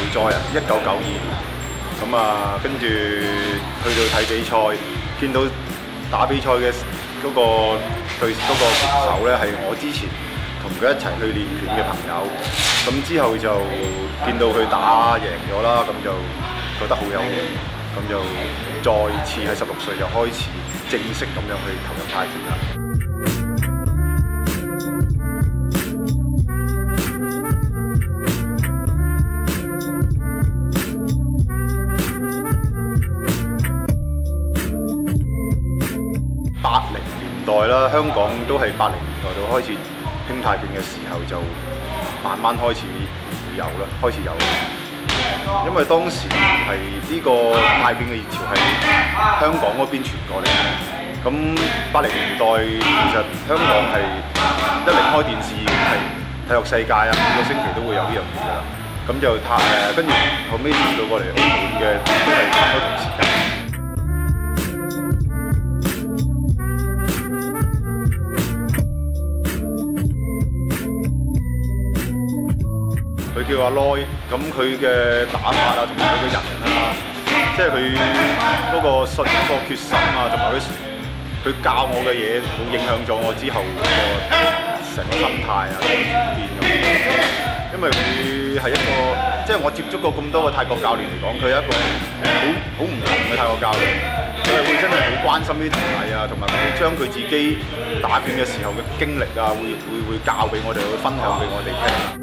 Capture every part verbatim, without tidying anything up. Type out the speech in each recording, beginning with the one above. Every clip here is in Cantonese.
賽啊，一九九二年。咁啊，跟住去到睇比賽，見到打比賽嘅嗰個對嗰個拳手咧，係我之前同佢一齊去練拳嘅朋友。咁之後就見到佢打贏咗啦，咁就覺得好有型，咁就再次喺十六歲就開始正式咁樣去投入泰拳啦。八零年代啦，香港都係八零年代到開始興泰拳嘅時候，就慢慢開始有啦，開始有。因為當時係呢個泰拳嘅熱潮係香港嗰邊傳過嚟嘅。咁八零年代其實香港係一離開電視係體育世界啊，每個星期都會有呢樣嘢㗎啦。咁就泰誒，跟住後尾傳到過嚟澳門嘅都係差唔多同時間。佢叫阿 Loy， 咁佢嘅打法啊，同埋佢嘅人啊，即係佢嗰個信、嗰個決心啊，同埋佢佢教我嘅嘢，好影響咗我之後個成個心態啊，轉變咁。因為佢係一個，即係我接觸過咁多個泰國教練嚟講，佢係一個好好唔同嘅泰國教練。佢係會真係好關心啲徒弟啊，同埋會將佢自己打拳嘅時候嘅經歷啊，會會會教俾我哋，會分享俾我哋聽。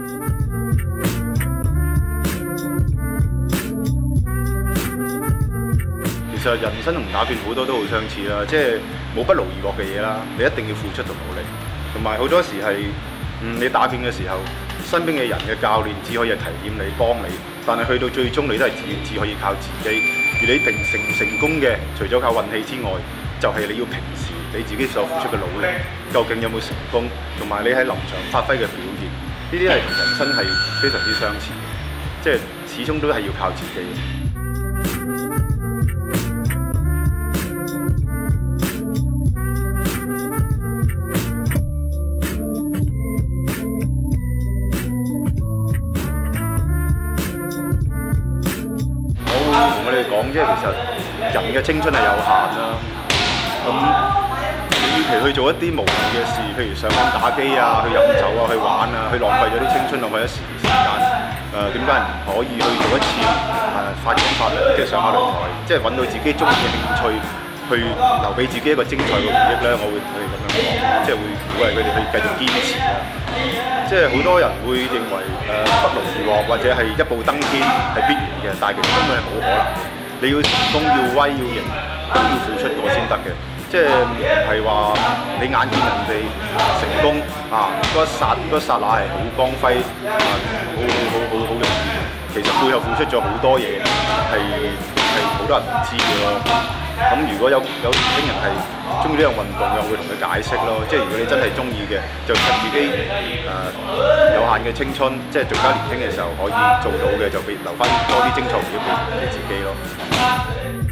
其實人生同打拳好多都好相似啦，即係冇不勞而獲嘅嘢啦，你一定要付出同努力，同埋好多時係嗯你打拳嘅時候，身邊嘅人嘅教練只可以係提點你、幫你，但係去到最終你都係只只可以靠自己。而你成成唔成功嘅，除咗靠運氣之外，就係、是、你要平時你自己所付出嘅努力，究竟有冇成功，同埋你喺臨場發揮嘅表現，呢啲係同人生係非常之相似嘅，即係始終都係要靠自己。我哋講即係其實人嘅青春係有限啦，咁你與其去做一啲無謂嘅事，譬如上網打機啊、去飲酒啊、去玩啊，去浪費咗啲青春，浪費咗時時間，誒點解唔可以去做一次誒、呃、發光發亮，即係上下擂台，即係揾到自己中意嘅興趣，去留俾自己一個精彩嘅回憶咧？我會佢哋咁樣講，即係會鼓勵佢哋去繼續堅持啦。即係好多人會認為誒、呃、不勞而獲或者係一步登天係必然嘅，但係其實根本係冇可能。你要成功要威要型都要付出過先得嘅。即係唔係話你眼見人哋成功啊嗰一剎嗰一剎那係好光輝啊，好好好好好容易。其實背後付出咗好多嘢係係好多人唔知嘅咯。咁如果有有年輕人係中意呢樣運動嘅，我會同佢解釋咯。即係如果你真係中意嘅，就趁自己誒、呃、有限嘅青春，即係仲加年輕嘅時候可以做到嘅，就俾留翻多啲精彩回憶俾你自己咯。